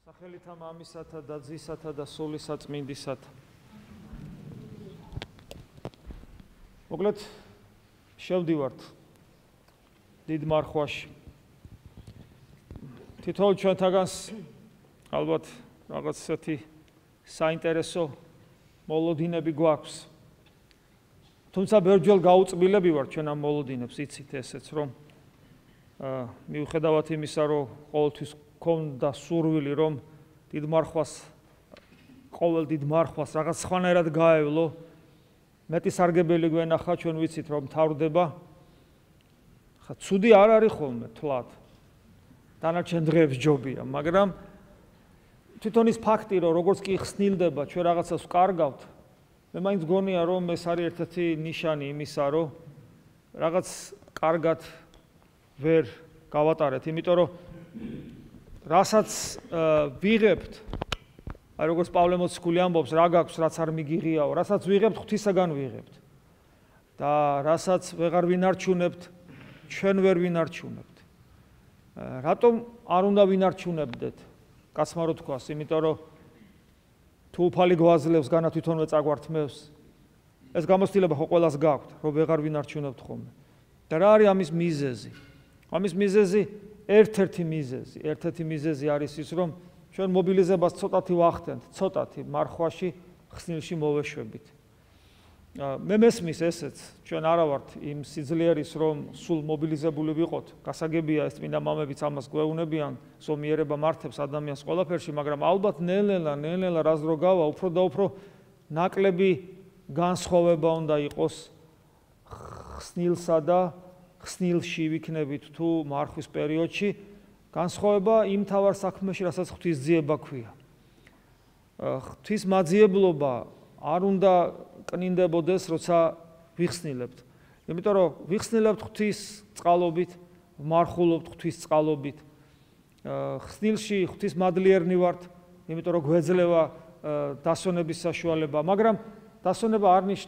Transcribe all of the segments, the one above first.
სახელითა მამისათა და ძისათა და სულისა წმინდისათა. მოკლედ შევდივართ დიდ მარხვაში. თითოეულ ჩვენთაგანს ალბათ რაღაც ისეთი საინტერესო მოლოდინები გვაქვს. თუმცა ბევრჯერ გაუწმილები ვართ ჩვენ ამ მოლოდინებს, იცით ესეც, რომ მიუხედავად იმისა, რომ ყოველთვის გქონდა სურვილი, რომ დიდ მარხვას რაღაც სხვანაირად გაევლო, მეტი სარგებელი გვენახა, ჩვენ ვიცით, რომ მთავრდება. ხა ცუდი არ არის ხოლმე თვლად. დანარჩენ დღეებს ჯობია, მაგრამ თვითონ ის ფაქტი, რომ როგორც კი ხსნილდება, ჩვენ რაღაცას ვკარგავთ, მე მაინც გონია, რომ ეს არის ერთ-ერთი ნიშანი იმისა, რომ რაღაც კარგად ვერ გავატარეთ, იმიტომ რომ რასაც ვიღებთ, აი როგორც პავლე მოციქული ამბობს, რა გაქვს, რაც არ მიგიღიაო, რასაც ვიღებთ, ღვთისაგან ვიღებთ. და რასაც ვეღარ ვინარჩუნებთ, ჩვენ ვერ ვინარჩუნებთ. რატომ არ უნდა ვინარჩუნებდეთ? კაცმა რო თქვას, იმიტომ რომ თუ უფალი გვაძლევს, განა თვითონვე წაგვართმევს. ეს გამოცდილება ხო ყველას გაქვთ, რომ ვეღარ ვინარჩუნებთ ხოლმე. და რა არის ამის მიზეზი? ამის მიზეზი ერთ-ერთი მიზეზი არის ის, რომ ჩვენ მობილიზებას ცოტათი ვახდენთ, ცოტათი მარხვაში ხსნილში მოვეშვებით. მე მესმის ესეც, ჩვენ არა ვართ იმ სიძლიერის, რომ სულ მობილიზებული ვიყოთ. გასაგებია ეს წმინდა მამებიც ამას გვეუბნებიან, ზომიერება მართებს ადამიანს ყველაფერში, მაგრამ ალბათ ნელ-ნელა რაც დრო გავა, უფრო და უფრო ნაკლები განსხვავება უნდა იყოს ხსნილსა და ხსნილში ვიქნებით თუ მარხვის პერიოდში, განსხვავება იმ თავარ საქმეში, რასაც ღვთისძიება ქვია. ღვთის მაძიებლობა არ უნდა კნინდებოდეს, როცა ვიხსნილებთ. იმიტომ რომ ვიხსნილებთ ღვთის წყალობით, ვმარხულობთ ღვთის წყალობით. ხსნილში ღვთის მადლიერნი ვართ, იმიტომ რომ გვეძლევა დასვენების საშუალება, მაგრამ დასვენება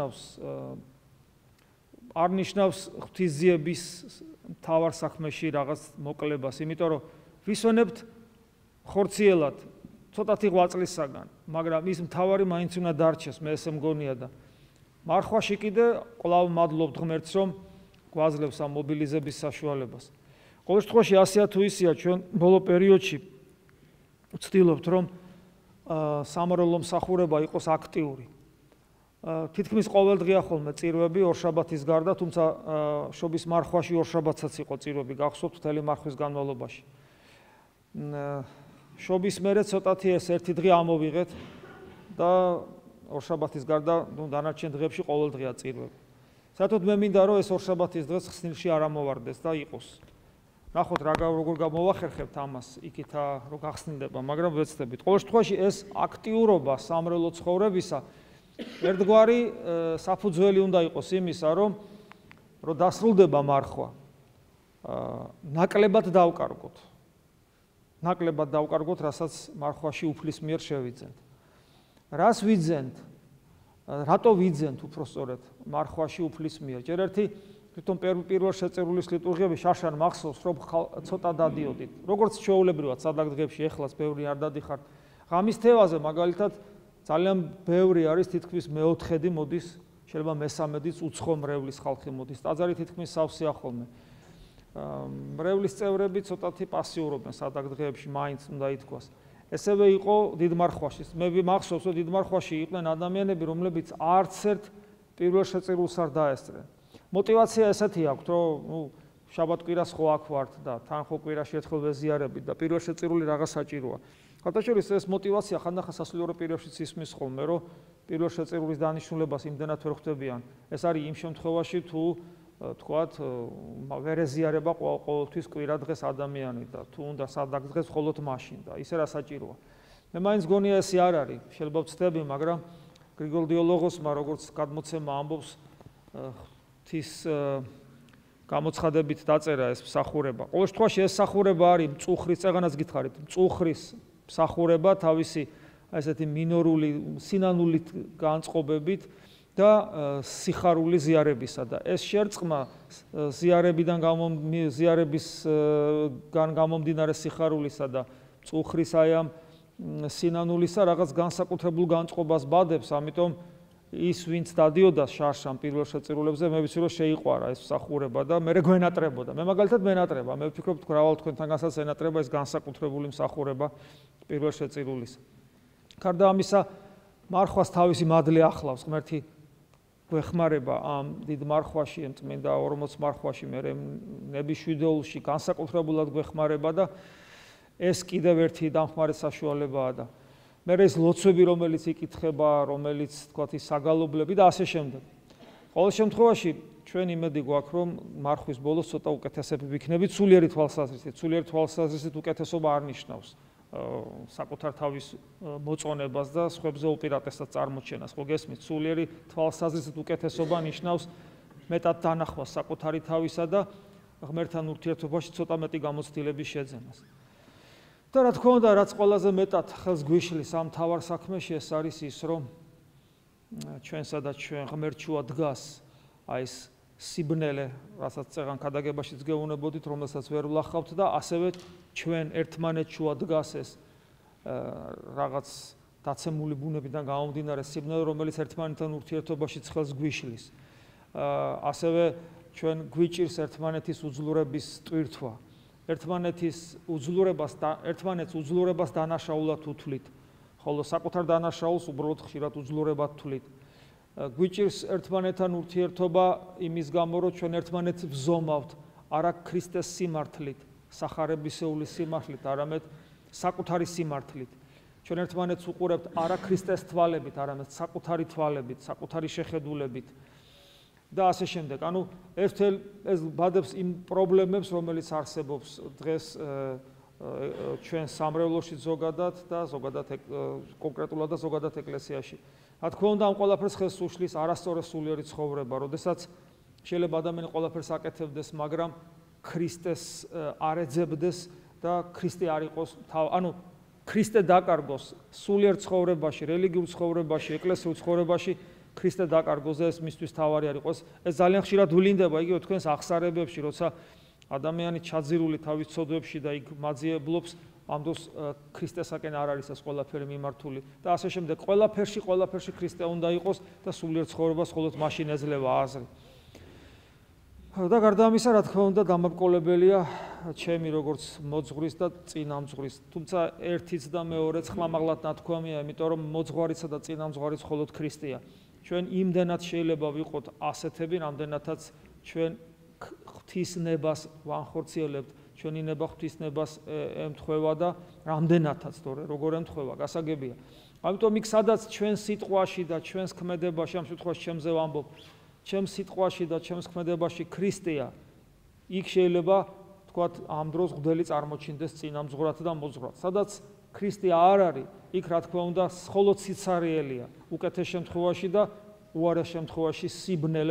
არ ნიშნავს ღვთისძიების თავარ საქმეში რაღაც მოკლებას, იმიტომ რომ ვისვენებთ ხორციელად ცოტათი ღვაწლისაგან, მაგრამ ის მთავარი მაინც უნდა დარჩეს, მე ესე მგონია და მარხვაში კიდე კვლავ მადლობთ ღმერთს, რომ გვაძლევს ამ მობილიზების საშუალებას. ყოველ შემთხვევაში ასეა თუ ისეა, ჩვენ ბოლო პერიოდში ვცდილობთ, რომ სამრევლო მსახურება იყოს აქტიური. თითქმის ყოველდღია ხოლმე წირვები ორშაბათის გარდა, თუმცა შობის მარხვაში ორშაბათსაც იყო წირვები, გახსოვთ მთელი მარხვის განმავლობაში. შობის მერე ცოტათი ეს ერთი დღე ამოვიღეთ და ორშაბათის გარდა დანარჩენ დღეებში ყოველდღია წირვები. საერთოდ მე მინდა რომ ეს ორშაბათის დღეს ხსნილში არ ამოვარდეს და იყოს. ნახოთ როგორ გამოვახერხებთ ამას, იქითა რომ გახსნილდება, მაგრამ ვეცდებით. ყოველ შემთხვევაში ეს აქტიურობა სამრევლო ცხოვრებისა ერთგვარი საფუძველი უნდა იყოს იმისა, რომ დასრულდება მარხვა. ნაკლებად დავკარგოთ, რასაც მარხვაში უფლის მიერ შევიძენთ. რას ვიძენთ? რატო ვიძენთ უпростоრად მარხვაში უფლის მიერ? ჯერ ერთი თვითონ პირველ შეწირულის ლიტურგიები შაშან მახსოვს, რომ ცოტა დადიოდით. როგორც ჩვეულებრივად სადაგ დღეებში ეხლაც ბევრი არ დადიხართ. ღამის თევაზე მაგალითად ძალიან ბევრი არის, თითქმის მეოთხედი მოდის, შეიძლება მესამედიც უცხო მრევლის ხალხი მოდის. ტაძარი თითქმის სავსეა ხოლმე. მრევლის წევრები ცოტათი პასიურობენ სადაგ დღეებში, მაინც უნდა ითქვას. ესევე იყო დიდ მარხვაში. მე მახსოვს, რომ დიდ მარხვაში იყვნენ ადამიანები, რომლებიც არც ერთ პირველ შეწირულს არ დაესწრნენ. მოტივაცია ესეთი აქვთ, რომ შაბათ-კვირას ხო აქ ვართ და თან ხო კვირაში ერთხელ ვეზიარებით და პირველ შეწირული რაღაც საჭიროა. ხათაშორის ეს მოტივაცია ხანდახან სასულიერო პირებშიც ისმის ხოლმე, რომ პირველ შეწირულის დანიშნულებას იმდენად ვერ ხვდებიან. ეს არის იმ შემთხვევაში, თუ თქვათ, ვერ ეზიარება ყოველთვის კვირა დღეს ადამიანი და თუ უნდა სადაგ დღეს მხოლოდ მაშინ და ისე რა საჭიროა. მე მაინც გონია ესე არ არის, შეიძლება ვცდები, მაგრამ გრიგოლ დიოლოგოსმა როგორც გადმოცემა ამბობს, ღვთის გამოცხადებით დაწერა ეს მსახურება. ყოველ შემთხვევაში ეს მსახურება არის მწუხრის, წეგანაც გითხარით, მწუხრის მსახურება თავისი ესეთი მინორული, სინანულით განწყობებით და სიხარული ზიარებისა და ეს შერწყმა ზიარებისგან გამომდინარე სიხარულისა და მწუხრის აი ამ სინანულისა რაღაც განსაკუთრებულ განწყობას ბადებს, ამიტომ ის ვინც დადიოდა შარშან პირველ შეწირულებზე, მე ვიცი რომ შეიყვარა ეს მსახურება და მე გვენატრებოდა. მე მაგალითად მენატრება, მე ვფიქრობ მრავალ თქვენთანგანაც ენატრება ეს განსაკუთრებული მსახურება პირველ შეწირულის. გარდა ამისა, მარხვას თავისი მადლი ახლავს, ღმერთი გვეხმარება ამ დიდ მარხვაში, ამ წმინდა 40 მარხვაში, მე ნებიშვიდეულში განსაკუთრებულად გვეხმარება და ეს კიდევ ერთი დამხმარე საშუალებაა და მე ეს ლოცვები, რომელიც იკითხება, რომელიც თქვათ ის საგალობლები და ასე შემდეგ. ყოველ შემთხვევაში ჩვენ იმედი გვაქვს, რომ მარხვის ბოლოს ცოტა უკეთესები ვიქნებით სულიერი თვალსაზრისით. სულიერი თვალსაზრისით უკეთესობა არ ნიშნავს საკუთარ თავის მოწონებას და სხვებზე უპირატესად წარმოჩენას. ხო გესმით? სულიერი თვალსაზრისით უკეთესობა ნიშნავს მეტად დანახვას საკუთარი თავისა და ღმერთთან ურთიერთობაში ცოტა მეტი გამოცდილების შეძენას. და რა თქმა უნდა, რაც ყველაზე მეტად ხელს გვიშლის ამ თავარ საქმეში, ეს არის ის, რომ ჩვენსა და ჩვენ ღმერთშუა დგას აი ეს სიბნელე, რასაც წეღან ქადაგებაშიც გეუბნებოდით, რომელსაც ვერ ვლახავთ და ასევე ჩვენ ერთმანეთშუა დგას ეს რაღაც დაცემული ბუნებიდან გამომდინარე სიბნელე, რომელიც ერთმანეთთან ურთიერთობაში ხელს გვიშლის. ასევე ჩვენ გვიჭირს ერთმანეთის უძლურების ტვირთვა. ერთმანეთს უძლურებას დანაშაულად უთვლით, ხოლო საკუთარ დანაშაულს უბრალოდ ხშირად უძლურებად თვლით. გვიჭირს ერთმანეთთან ურთიერთობა იმის გამო, რომ ჩვენ ერთმანეთს ვზომავთ, არა ქრისტეს სიმართლით, სახარებისეული სიმართლით, არამედ საკუთარი სიმართლით. ჩვენ ერთმანეთს უყურებთ არა ქრისტეს თვალებით, არამედ საკუთარი თვალებით, საკუთარი შეხედულებით. და ასე შემდეგ. ანუ ეს ბადებს იმ პრობლემებს, რომელიც არსებობს დღეს ჩვენ სამრევლოში ზოგადად და ზოგადად კონკრეტულად და ზოგადად ეკლესიაში. რა თქმა უნდა, ამ ყველაფერს ხელს უშლის არასწორი სულიერი ცხოვრება, როდესაც შეიძლება ადამიანი ყველაფერს აკეთებდეს, მაგრამ ქრისტეს არ ეძებდეს და ქრისტე არ იყოს, ანუ ქრისტე დაკარგოს სულიერ ცხოვრებაში, რელიგიურ ცხოვრებაში, ეკლესიურ ცხოვრებაში. ქრისტე დაკარგოს და ეს მისთვის თავარი არ იყოს. ეს ძალიან ხშირად ვლინდება იგივე თქვენს აღსარებებში, როცა ადამიანი ჩაძირული თავის ცოდვებში და იქ მაძიებლობს, ამ დროს ქრისტესაკენ არ არის ეს ყველაფერი მიმართული და ასე შემდეგ. ყველაფერში ქრისტე უნდა იყოს და სულიერ ცხოვრებას მხოლოდ მაშინ ეძლევა აზრი. და გარდა ამისა, რა თქმა უნდა, დამაბკოლებელია ჩემი როგორც მოძღვრის და წინამძღვრის. თუმცა ერთიც და მეორეც ხლამაღლად ნათქვამია, იმიტომ რომ მოძღვარისა და წინამძღვარიც მხოლოდ ქრისტეა. ჩვენ იმდენად შეიძლება ვიყოთ ასეთები, რამდენადაც ჩვენ ღვთისნებას ვანხორციელებთ, ჩვენი ნება ღვთისნებას ემთხვევა და რამდენადაც თორე როგორ ემთხვევა, გასაგებია. ამიტომ იქ სადაც ჩვენ სიტყვაში და ჩვენს ქმედებაში, ამ შემთხვევაში ჩემზე ვამბობ, ჩემს სიტყვაში და ჩემს ქმედებაში ქრისტეა, იქ შეიძლება თქვათ ამ დროს მღვდელი წარმოჩინდეს წინამძღვრად და მოძღვრად. სადაც ქრისტე არ არის, იქ რა თქმა უნდა, მხოლოდ სიცარიელია, უკეთეს შემთხვევაში და უარეს შემთხვევაში სიბნელე,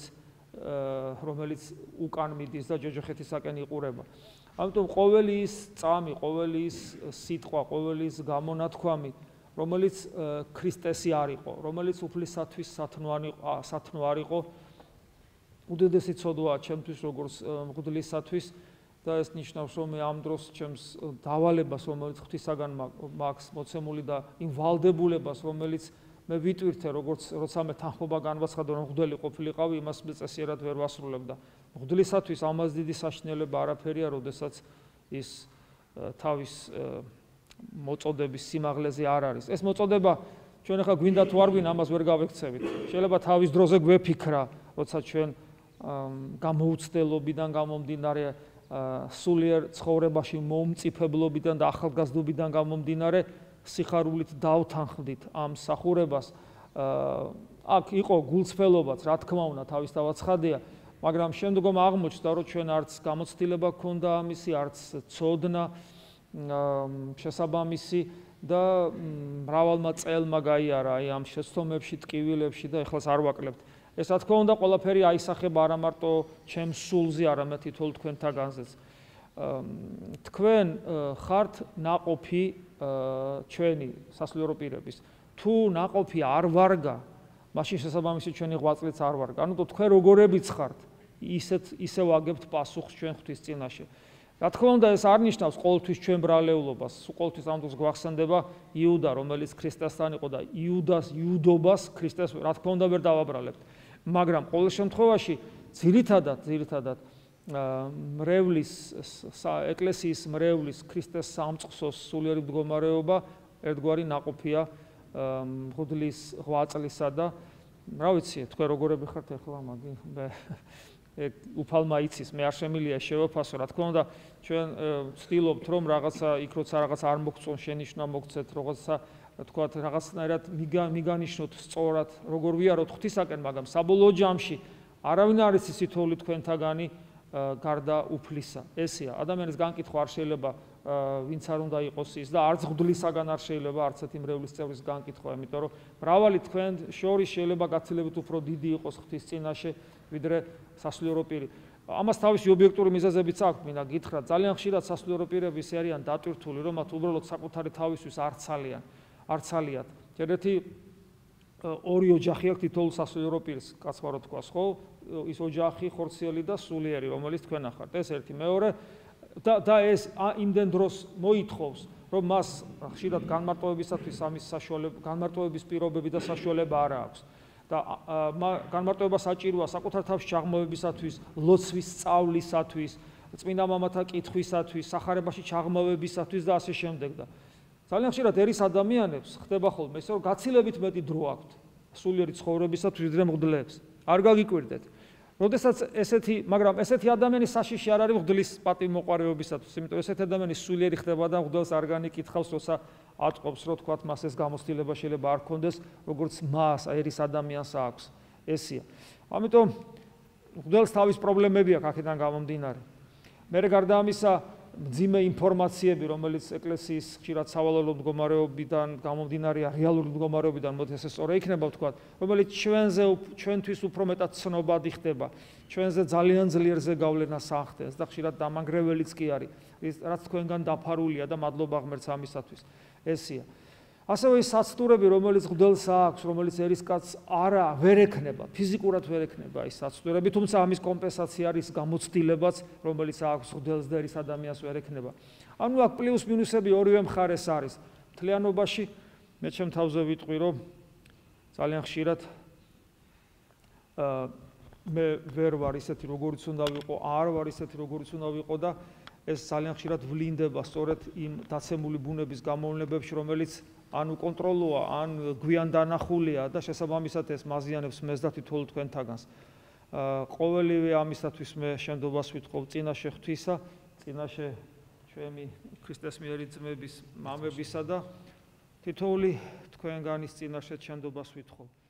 რომელიც უკან მიდის და ჯოჯოხეთისაკენ იყურება. ამიტომ ყოველი ის წამი, ყოველი ის სიტყვა, ყოველი ის გამონათქვამი, რომელიც ქრისტესი არ იყო, რომელიც უფლისათვის სათნო არ იყო, უდიდესი ცოდვაა ჩემთვის როგორც მღვდლისათვის და ეს ნიშნავს, რომ მე ამ დროს ჩემს დავალებას, რომელიც ღვთისაგან მაქვს მოცემული და იმ ვალდებულებას, რომელიც მე ვიტვირთე, როცა მე თანხმობა განვაცხადე, რომ მღვდელი ყოფილიყავი, იმას წესიერად ვერ ვასრულებდა. მღვდლისათვის ამას დიდი საშინელება არაფერია, როდესაც ის თავის მოწოდების სიმაღლეზე არ არის. ეს მოწოდება ჩვენ ახლა გვინდა თუ არ გვინდა, ამას ვერ გავექცევით. შეიძლება თავის დროზე გვეფიქრა, როცა ჩვენ გამოუცდელობიდან გამომდინარე სულიერ ცხოვრებაში მომწიფებლობიდან და ახალგაზრდობიდან გამომდინარე სიხარულით დავთანხმდით ამ მსახურებას. აქ იყო გულწრფელობაც, რა თქმა უნდა, თავისთავად ცხადია, მაგრამ შემდგომ აღმოჩნდა, რომ ჩვენ არც გამოცდილება ჰქონდა ამისი, არც ცოდნა შესაბამისი და მრავალმა წელმა გაიარა აი ამ შეცდომებში, ტკივილებში და ეხლაც არ ვაკლებთ. ეს რა თქმა უნდა, ყველაფერი აისახება არა მარტო ჩემს სულზე, არამედ თითოეულ თქვენთაგანზეც. თქვენ ხართ ნაყოფი ჩვენი სასულიერო პირების. თუ ნაყოფი არ ვარგა, მაშინ შესაბამისი ჩვენი ღვაწლიც არ ვარგა. ანუ თქვენ როგორებიც ხართ, ისე ვაგებთ პასუხს ჩვენ ღვთის წინაშე. რა თქმა უნდა, ეს არ ნიშნავს ყოველთვის ჩვენ ბრალეულობას. ყოველთვის ამ დროს გვახსენდება იუდა, რომელიც ქრისტესთან იყო და იუდობას ქრისტეს რა თქმა უნდა ვერ დავაბრალებთ. მაგრამ ყოველ შემთხვევაში ძირითადად მრევლის ეკლესიის მრევლის ქრისტეს სამწყსოს სულიერი მდგომარეობა ერთგვარი ნაყოფია მღვდლის ღვაწლისა და რა ვიცი, თქვენ როგორები ხართ ახლა მაგი უფალმა იცის, მე არ შემიძლია შევაფასო, რა თქმა უნდა, ჩვენ ვცდილობთ რომ რაღაცა იქ როცა რაღაც არ მოგწონ შენიშვნა მოგცეთ, რაღაცა თქვათ რაღაცნაირად მიგანიშნოთ სწორად, როგორ ვიაროთ ღვთისაკენ, მაგრამ საბოლოო ჯამში არავინ არ იცის თითოეული თქვენთაგანი გარდა უფლისა. ესეა, ადამიანის განკითხვა არ შეიძლება ვინც არ უნდა იყოს ის და არც მღვდლისაგან არ შეიძლება არც ერთი მრევლის წევრის განკითხვა, იმიტომ რომ მრავალი თქვენ შორის შეიძლება გაცილებით უფრო დიდი იყოს ღვთის წინაშე ვიდრე სასულიერო პირი. ამას თავისი ობიექტური მიზეზებიც აქვს, მინდა გითხრათ, ძალიან ხშირად სასულიერო პირები ისე არიან დატვირთული, რომ მათ უბრალოდ საკუთარი თავისთვის არ ცალიათ. ერთ-ერთი ორი ოჯახი აქვს თითოეულ სასულიერო პირს, კაცმა რო თქვას, ხო? ის ოჯახი ხორციელი და სულიერი, რომელიც თქვენ ახართ. ეს ერთი, მეორე და ეს იმდენ დროს მოითხოვს, რომ მას ხშირად განმარტოებისათვის ამის განმარტოების პირობები და საშუალება არ აქვს. და განმარტოება საჭიროა საკუთარ თავში ჩაღმავებისათვის, ლოცვის სწავლისათვის, წმინდა მამათა კითხვისათვის, სახარებაში ჩაღმავებისათვის და ასე შემდეგ და ძალიან ხშირად ერის ადამიანებს ხდება ხოლმე ესე რომ გაცილებით მეტი დრო აქვთ სულიერი ცხოვრებისათვის ვიდრე მღვდლებს. არ გაგიკვირდეთ. როდესაც მაგრამ ესეთი ადამიანი საშიში არ არის მღვდლის პატივმოყვარეობისათვის, იმიტომ ესეთი ადამიანი სულიერი ხდება და მღვდელს არ განიკითხავს, როცა ატყობს, რომ თქვათ მას ეს გამოცდილება შეიძლება არ ქონდეს, როგორც მას ერის ადამიანს აქვს. ესეა. ამიტომ მღვდელს თავის პრობლემები აქვს აქედან გამომდინარე. მერე გარდა ამისა მძიმე ინფორმაციები, რომელიც ეკლესიის ხშირად სავალალო მდგომარეობიდან გამომდინარეა, რეალური მდგომარეობიდან, მოდი ესე სწორად იქნება ვთქვათ, რომელიც ჩვენთვის უფრო მეტად ცნობადი ხდება, ჩვენზე ძალიან ძლიერზე გავლენას ახდენს და ხშირად დამანგრეველიც კი არის, რაც თქვენგან დაფარულია და მადლობა ღმერთს ამისათვის. ესეა. ასევე ის საცდურები, რომელიც მღვდელს აქვს, რომელიც ერისკაცს ვერ ექნება, ფიზიკურად ვერ ექნება ის საცდურები, თუმცა ამის კომპენსაცია არის გამოცდილებაც, რომელიც აქვს მღვდელს და ერის ადამიანს ვერ ექნება. ანუ აქ პლუს მინუსები ორივე მხარეს არის. მთლიანობაში მე ჩემ თავზე ვიტყვი, რომ ძალიან ხშირად მე ვერ ვარ ისეთი, როგორიც უნდა ვიყო, არ ვარ ისეთი, როგორიც უნდა ვიყო და ეს ძალიან ხშირად ვლინდება სწორედ იმ დაცემული ბუნების გამოვლენებში, რომელიც ან უკონტროლოა, ან გვიან დანახულია და შესაბამისად ეს მაზიანებს მეს და თითოეულ თქვენთაგანს. ყოველივე ამისათვის მე შენდობას ვითხოვ წინაშე ღვთისა, წინაშე ჩემი ქრისტეს მიერი ძმების, მამებისა და თითოეული თქვენგანის წინაშე შენდობას ვითხოვ.